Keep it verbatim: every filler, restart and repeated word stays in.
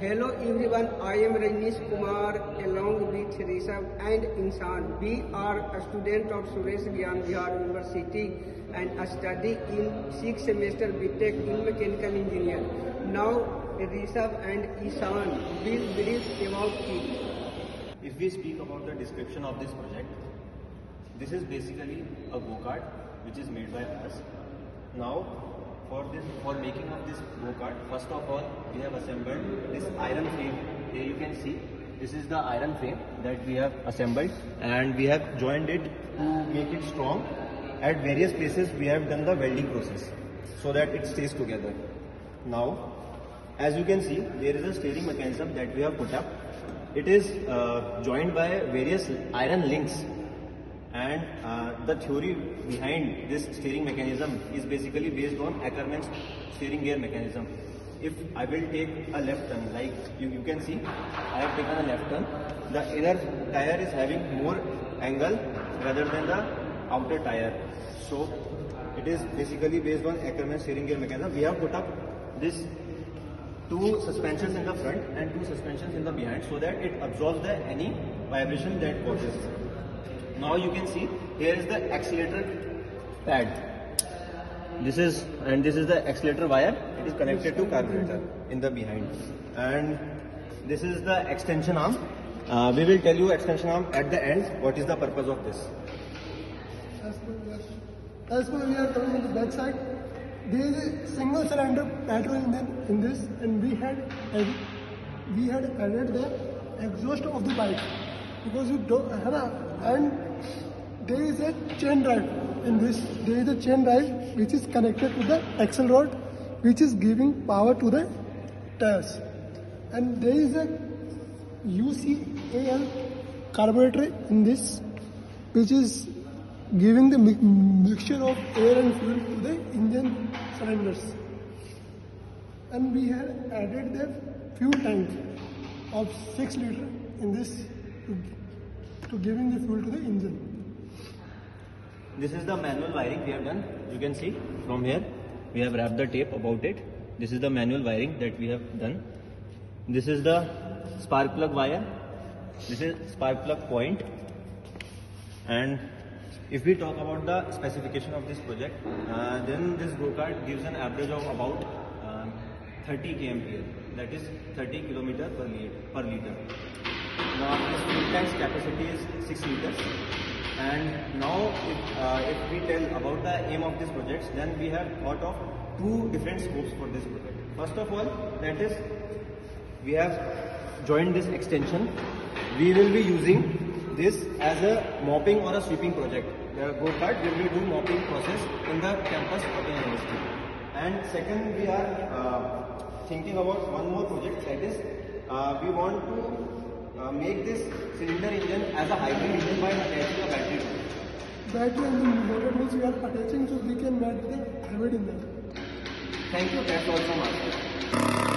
Hello everyone, I am Rajnish Kumar along with Rishabh and Insan. We are a student of Suresh Gyan Bihar University and study in sixth semester B Tech in Mechanical Engineering. Now Rishabh and Insan will brief about it. If we speak about the description of this project, this is basically a go-kart which is made by us. Now for this, for making of this go-kart, first of all we have assembled this iron frame. Here you can see this is the iron frame that we have assembled, and we have joined it to make it strong. At various places we have done the welding process so that it stays together. Now as you can see, there is a steering mechanism that we have put up. It is uh, joined by various iron links, and uh, the theory behind this steering mechanism is basically based on Ackermann's steering gear mechanism. If I will take a left turn, like you, you can see, I have taken a left turn. The inner tire is having more angle rather than the outer tire. So it is basically based on Ackermann's steering gear mechanism. We have put up this two suspensions in the front and two suspensions in the behind so that it absorbs the any vibration that causes. Now you can see here is the accelerator pad. This is and this is the accelerator wire. It is connected to carburetor in the behind, and this is the extension arm. Uh, we will tell you extension arm at the end. What is the purpose of this? As per, as per we are coming on the back side, there is a single cylinder petrol engine in this, and we had added, we had added the exhaust of the bike because you don't, and there is a chain drive in this. There is a chain drive which is connected to the axle rod, which is giving power to the tires, and there is a U C A L carburetor in this, which is giving the mi mixture of air and fuel to the engine cylinders. And we had added the fuel tank of six liter in this to, to giving the fuel to the engine. This is the manual wiring we have done. You can see from here we have wrapped the tape about it. This is the manual wiring that we have done. This is the spark plug wire. This is spark plug point. And if we talk about the specification of this project, uh, then this go-kart gives an average of about uh, thirty kilometers per hour, that is thirty kilometers per liter. Now this fuel tank's capacity is six liters. And now if, uh, if we tell about the aim of this project, then we have thought of two different scopes for this project. First of all, that is we have joined this extension. We will be using this as a mopping or a sweeping project. The go-kart will be doing mopping process in the campus of the university. And second, we are uh, thinking about one more project, that is uh, we want to uh, make this cylinder engine as a hybrid engine by attaching a battery to it. Battery engine motor means we are attaching so we can match the hybrid engine. Thank you, that's all from us.